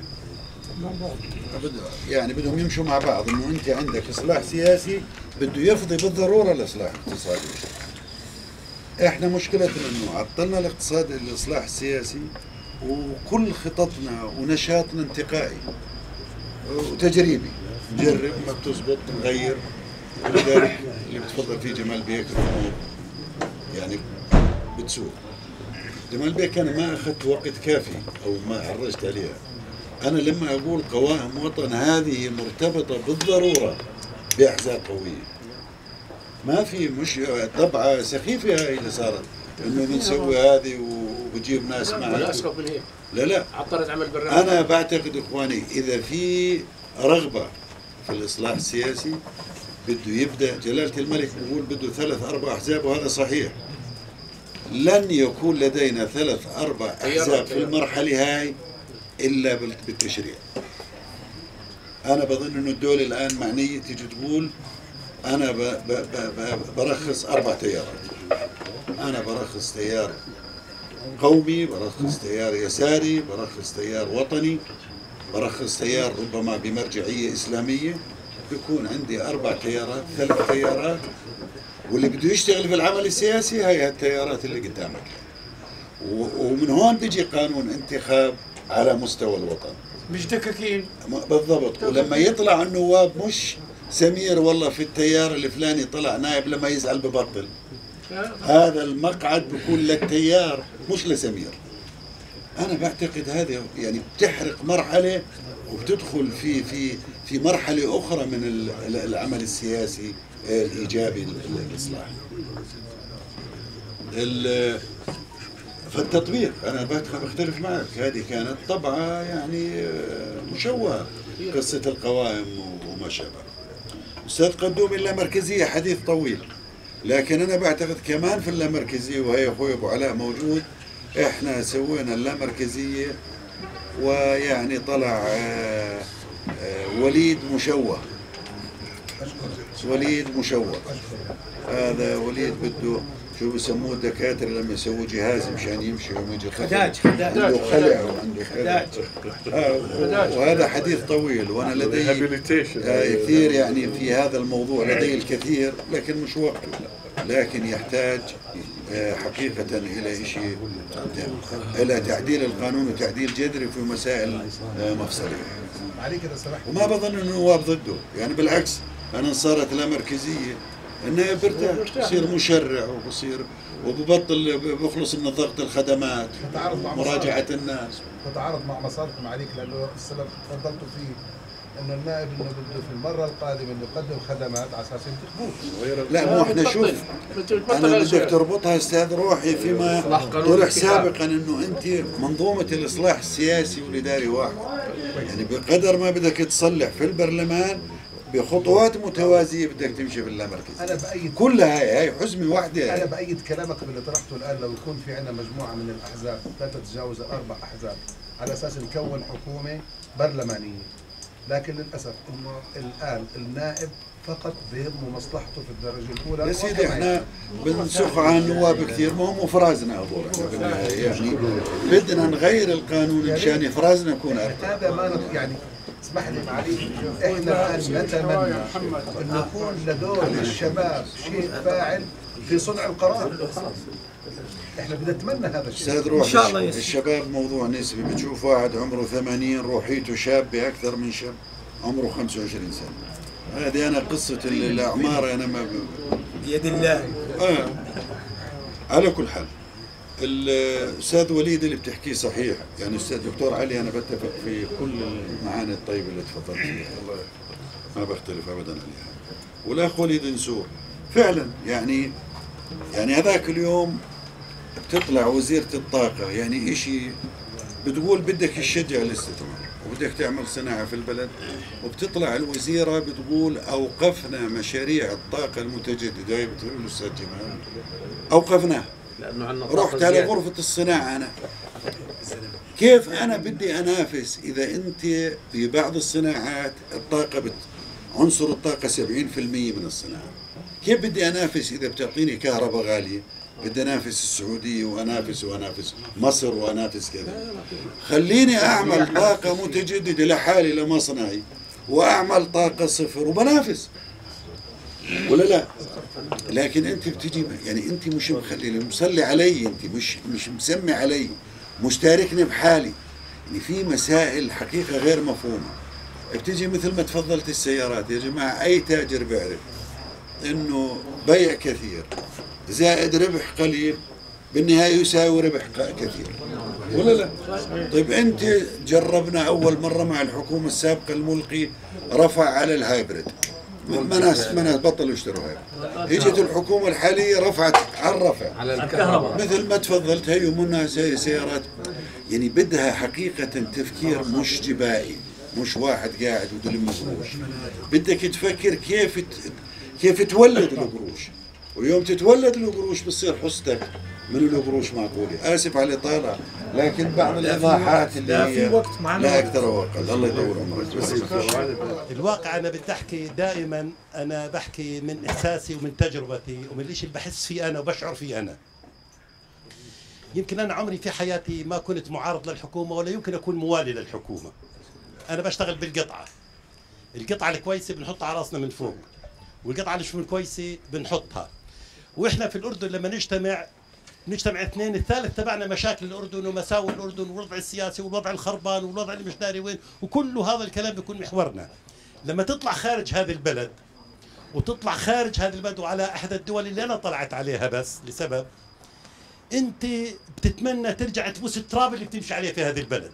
S4: يعني بدهم يمشوا مع بعض، انه انت عندك اصلاح سياسي بده يفضي بالضروره الاصلاح الاقتصادي. احنا مشكلتنا انه عطلنا الاقتصاد الاصلاح السياسي، وكل خططنا ونشاطنا انتقائي وتجريبي، نجرب ما بتزبط نغير. ولذلك اللي بتفضل فيه جمال بيك الامور يعني بتسوق. جمال بيك انا ما اخذت وقت كافي او ما حرجت عليها. أنا لما أقول قوائم وطن هذه مرتبطة بالضرورة بأحزاب قوية. ما في مش طبعة سخيفة هاي اللي صارت إنه بنسوي هذه وبجيب ناس معنا. لا عطلت عمل برنامج. أنا بعتقد إخواني إذا في رغبة في الإصلاح السياسي بده يبدأ. جلالة الملك بيقول بده 3-4 أحزاب، وهذا صحيح. لن يكون لدينا 3-4 أحزاب في المرحلة هاي إلا بالتشريع. أنا بظن إنه الدولة الآن معنية تيجي تقول أنا برخص 4 تيارات. أنا برخص تيار قومي، برخص تيار يساري، برخص تيار وطني، برخص تيار ربما بمرجعية إسلامية. بيكون عندي 4 تيارات، 3 تيارات، واللي بده يشتغل في العمل السياسي هاي التيارات اللي قدامك. ومن هون بيجي قانون انتخاب على مستوى الوطن،
S3: مش دكاكين
S4: بالضبط. ولما يطلع النواب مش سمير والله في التيار الفلاني طلع نائب، لما يزعل ببطل. هذا المقعد بيكون للتيار مش لسمير. أنا بعتقد هذا يعني بتحرق مرحلة وبتدخل في مرحلة أخرى من العمل السياسي الإيجابي الإصلاحي. فالتطبيق أنا بختلف معك، هذه كانت طبعة يعني مشوهة، قصة القوائم وما شابه. أستاذ قدومي اللامركزية حديث طويل، لكن أنا بعتقد كمان في اللامركزية، وهي أخوي أبو علاء موجود، إحنا سوينا اللامركزية ويعني طلع وليد مشوه. وليد مشوه، هذا وليد بده شو بسموه الدكاتره لما يسووا جهاز مشان يمشي يوم يجي
S3: خداج
S4: عنده خلع وعنده خداج. وهذا حديث طويل، وانا لدي كثير يعني في هذا الموضوع، لدي الكثير لكن مش وقته، لكن يحتاج حقيقة إلى شيء، إلى تعديل القانون وتعديل جذري في مسائل مفصلية. وما بظن أنه النواب ضده، يعني بالعكس أنا صارت لا مركزية النائب برتاح، بصير مشرع وبصير وببطل بخلص من ضغط الخدمات، مراجعة الناس.
S9: تتعارض مع مصالحكم عليك، لأنه السبب تفضلتوا فيه انه النائب انه بده في المره القادمه انه يقدم خدمات على اساس ينتخبوه.
S4: لا مو احنا شوف، انا بدك تربطها استاذ روحي فيما طرح سابقا انه انت منظومه الاصلاح السياسي والاداري واحد، يعني بقدر ما بدك تصلح في البرلمان بخطوات متوازيه بدك تمشي في اللامركزيه.
S9: انا بايد
S4: كلها هي حزمه واحده.
S9: انا بايد كلامك اللي طرحته الان، لو يكون في عندنا مجموعه من الاحزاب لا تتجاوز 4 احزاب على اساس نكون حكومه برلمانيه، لكن للاسف انه الان النائب فقط بيهمه مصلحته في الدرجه الاولى.
S4: يا سيدي احنا بنسخ عن النواب كثير، ما هم فرازنا هذول احنا بالنهايه، يعني بدنا نغير القانون مشان يفرازنا نكون ارتاح.
S9: هذا ما يعني اسمح لي معلش، احنا الان نتمنى ان يكون لدول الشباب شيء فاعل في صنع القرار. احنا بنتمنى هذا الشيء
S4: استاذ روح. ان شاء الله الشباب موضوع نسبي، بتشوف واحد عمره 80 روحيته شاب باكثر من شاب عمره 25 سنه. هذه انا قصه الاعمار انا ما
S3: بيد الله.
S4: على كل حال الاستاذ وليد اللي بتحكيه صحيح، يعني استاذ دكتور علي انا بتفق في كل المعاني الطيبه اللي تفضلت فيها، ما بختلف ابدا عليها. والاخ وليد نسور فعلا يعني هذاك اليوم بتطلع وزيرة الطاقة يعني إشي بتقول بدك تشجع الاستثمار وبدك تعمل صناعة في البلد، وبتطلع الوزيرة بتقول أوقفنا مشاريع الطاقة المتجددة. هي بتقول له أستاذ جمال أوقفناها، رحت على غرفة الصناعة. أنا كيف أنا بدي أنافس إذا أنت في بعض الصناعات الطاقة عنصر الطاقة 70% من الصناعة، كيف بدي أنافس إذا بتعطيني كهرباء غالية؟ بدي أنافس السعودية وأنافس مصر وأنافس كذا. خليني أعمل طاقة متجددة لحالي لمصنعي وأعمل طاقة صفر وبنافس، ولا لا؟ لكن أنت بتجي يعني أنت مش مخليني مصلي علي، أنت مش مسمي علي، مشتاركني بحالي. يعني في مسائل حقيقة غير مفهومة. بتجي مثل ما تفضلت السيارات يا جماعة، أي تاجر بيعرف إنه بيع كثير زائد ربح قليل بالنهاية يساوي ربح كثير، ولا لا؟ طيب أنت جربنا أول مرة مع الحكومة السابقة الملقي رفع على الهايبريد، ما ناس بطلوا يشتروا هايبريد. اجت الحكومة الحالية رفعت على الرفع على الكهرباء مثل ما تفضلت، هي منها زي سيارات. يعني بدها حقيقة تفكير مش جبائي، مش واحد قاعد وتلم قروش. بدك تفكر كيف تولد القروش، ويوم تتولد القروش بتصير حصتك من القروش معقولة. آسف على الإطالة، لكن بعض الإيضاحات اللي هي لا أكثر وأقل. الله يطول عمرك.
S11: الواقع أنا بدي أحكي دائما، أنا بحكي من إحساسي ومن تجربتي ومن الشيء اللي بحس فيه أنا وبشعر فيه أنا. يمكن أنا عمري في حياتي ما كنت معارض للحكومة ولا يمكن أكون موالي للحكومة. أنا بشتغل بالقطعة. القطعة الكويسة بنحطها على راسنا من فوق، والقطعة اللي مش كويسة بنحطها. وإحنا في الأردن لما نجتمع اثنين، الثالث تبعنا مشاكل الأردن ومساوئ الأردن والوضع السياسي والوضع الخربان والوضع اللي مش داري وين، وكل هذا الكلام بيكون محورنا. لما تطلع خارج هذه البلد وتطلع خارج هذه البلد وعلى أحد الدول اللي أنا طلعت عليها بس لسبب، أنت بتتمنى ترجع تبوس التراب اللي بتمشي عليه في هذه البلد.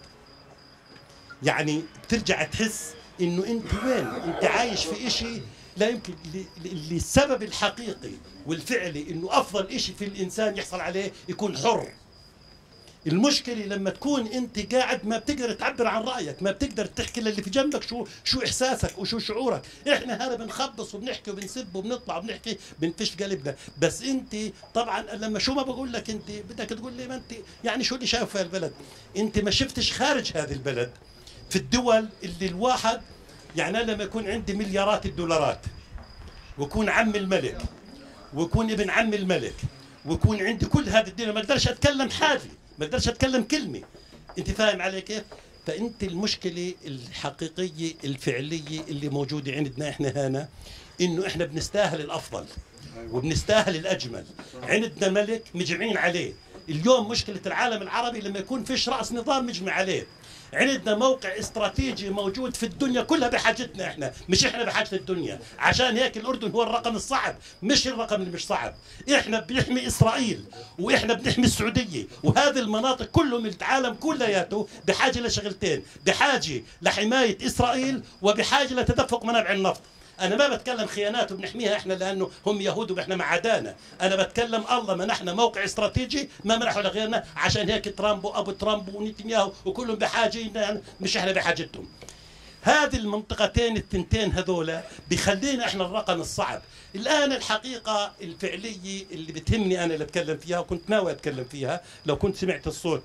S11: يعني بترجع تحس إنه أنت وين؟ أنت عايش في إشي لا يمكن. السبب الحقيقي والفعلي انه افضل شيء في الانسان يحصل عليه يكون حر. المشكله لما تكون انت قاعد ما بتقدر تعبر عن رايك، ما بتقدر تحكي للي في جنبك شو احساسك وشو شعورك. احنا هذا بنخبص وبنحكي وبنسب وبنطلع وبنحكي بنفش قلبنا. بس انت طبعا لما شو ما بقول لك انت بدك تقول لي ما انت يعني شو اللي شايف في البلد. انت ما شفتش خارج هذه البلد في الدول اللي الواحد يعني أنا لما يكون عندي مليارات الدولارات ويكون عم الملك ويكون ابن عم الملك ويكون عندي كل هذه الدنيا، ما اقدرش اتكلم حاجه، ما اقدرش اتكلم كلمه. انت فاهم علي كيف؟ فانت المشكله الحقيقيه الفعليه اللي موجوده عندنا احنا هنا انه احنا بنستاهل الافضل وبنستاهل الاجمل. عندنا ملك مجمعين عليه. اليوم مشكله العالم العربي لما يكون فيش راس نظام مجمع عليه. عندنا موقع استراتيجي موجود في الدنيا كلها بحاجتنا احنا، مش احنا بحاجة الدنيا. عشان هيك الأردن هو الرقم الصعب مش الرقم اللي مش صعب. احنا بنحمي إسرائيل واحنا بنحمي السعودية، وهذه المناطق كلهم العالم كلياته بحاجة لشغلتين، بحاجة لحماية إسرائيل وبحاجة لتدفق منابع النفط. أنا ما بتكلم خيانات وبنحميها إحنا لأنه هم يهود وإحنا مع عدانا. أنا بتكلم الله منحنا موقع استراتيجي ما منحه لغيرنا. عشان هيك ترامب وأبو ترامب ونتنياهو وكلهم بحاجة يعني مش إحنا بحاجتهم. هذه المنطقتين التنتين هذولا بخلينا إحنا الرقم الصعب. الآن الحقيقة الفعلية اللي بتهمني أنا اللي أتكلم فيها وكنت ناوي أتكلم فيها لو كنت سمعت الصوت.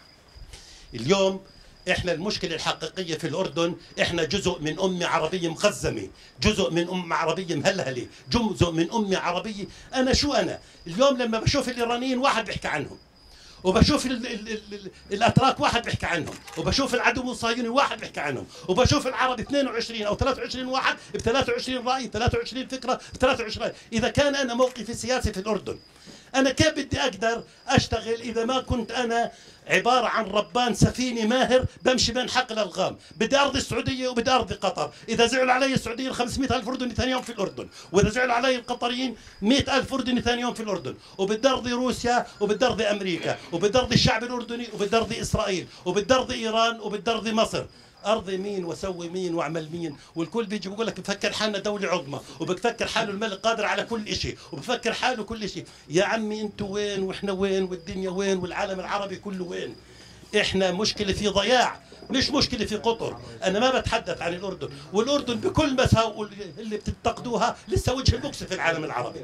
S11: اليوم احنا المشكله الحقيقيه في الاردن احنا جزء من امه عربيه مخزمه، جزء من امه عربيه مهلهله، جزء من امه عربيه. انا اليوم لما بشوف الايرانيين واحد بيحكي عنهم، وبشوف الاتراك واحد بيحكي عنهم، وبشوف العدو الصهيوني واحد بيحكي عنهم، وبشوف العرب 22 او 23 واحد ب 23 راي، 23 فكره، ب 23. اذا كان انا موقفي سياسي في الاردن، أنا كيف بدي أقدر أشتغل إذا ما كنت أنا عبارة عن ربان سفينة ماهر بمشي بين حقل الغام؟ بدي أرضي السعودية وبدي أرضي قطر. إذا زعلوا علي السعوديين 500,000 أردني ثاني يوم في الأردن، وإذا زعلوا علي القطريين 100,000 أردني ثاني يوم في الأردن، وبدي أرضي روسيا وبدي أرضي أمريكا وبدي أرضي الشعب الأردني وبدي أرضي إسرائيل وبدي أرضي إيران وبدي أرضي مصر. ارضي مين واسوي مين واعمل مين؟ والكل بيجي بيقول لك بفكر حالنا دوله عظمى وبفكر حاله الملك قادر على كل شيء وبفكر حاله كل شيء. يا عمي انتوا وين واحنا وين والدنيا وين والعالم العربي كله وين؟ احنا مشكله في ضياع مش مشكله في قطر. انا ما بتحدث عن الاردن، والاردن بكل مساوئ اللي بتنتقدوها لسه وجه المكسب في العالم العربي.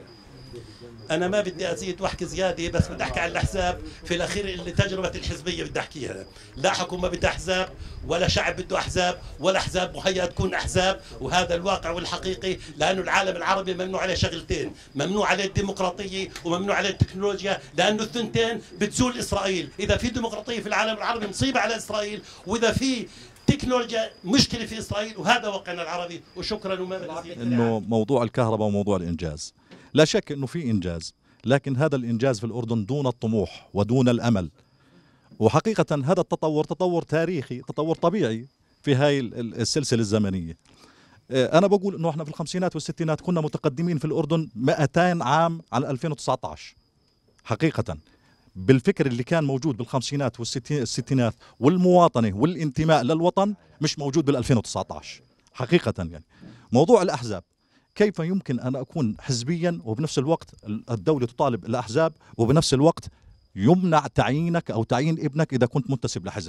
S11: أنا ما بدي أزيد وأحكي زيادة، بس بدي أحكي عن الأحزاب في الأخير اللي تجربة الحزبية بدي أحكيها. لا حكومة بدها أحزاب ولا شعب بده أحزاب ولا أحزاب مهيئة تكون أحزاب، وهذا الواقع والحقيقي. لأنه العالم العربي ممنوع عليه شغلتين، ممنوع عليه الديمقراطية وممنوع عليه التكنولوجيا، لأنه الثنتين بتزول إسرائيل. إذا في ديمقراطية في العالم العربي مصيبة على إسرائيل، وإذا في تكنولوجيا مشكلة في إسرائيل، وهذا واقعنا العربي. وشكرا وما بدي
S12: إنه موضوع الكهرباء وموضوع الإنجاز، لا شك أنه في إنجاز، لكن هذا الإنجاز في الأردن دون الطموح ودون الأمل. وحقيقة هذا التطور تطور تاريخي، تطور طبيعي في هاي السلسلة الزمنية. أنا بقول أنه إحنا في الخمسينات والستينات كنا متقدمين في الأردن 200 عام على 2019 حقيقة، بالفكر اللي كان موجود بالخمسينات والستينات والمواطنة والانتماء للوطن مش موجود بال2019 حقيقة. يعني موضوع الأحزاب، كيف يمكن أن أكون حزبيا وبنفس الوقت الدولة تطالب الأحزاب وبنفس الوقت يمنع تعيينك أو تعيين ابنك إذا كنت منتسب لحزب؟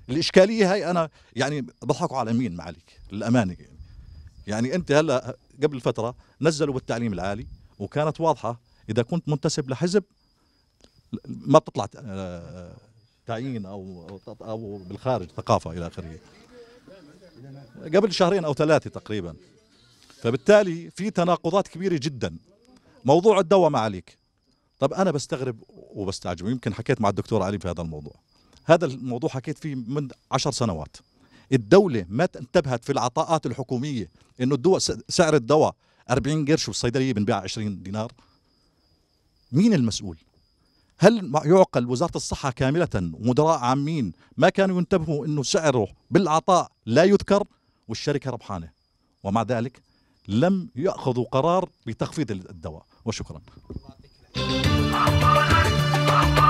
S12: الإشكالية هاي أنا يعني بضحكوا على مين معلك للأمانة. يعني أنت هلا قبل فترة نزلوا بالتعليم العالي وكانت واضحة إذا كنت منتسب لحزب ما بتطلع تعيين أو بالخارج ثقافة إلى آخره، قبل شهرين أو 3 تقريبا. فبالتالي في تناقضات كبيرة جدا. موضوع الدواء معاليك، طب أنا بستغرب وبستعجب، يمكن حكيت مع الدكتور علي في هذا الموضوع. هذا الموضوع حكيت فيه من 10 سنوات. الدولة ما انتبهت في العطاءات الحكومية إنه الدواء سعر الدواء 40 قرش والصيدلية بنبيع 20 دينار. مين المسؤول؟ هل يعقل وزارة الصحة كاملة ومدراء عامين ما كانوا ينتبهوا إنه سعره بالعطاء لا يذكر والشركة ربحانة، ومع ذلك لم يأخذوا قرار بتخفيض الدواء؟ وشكرا.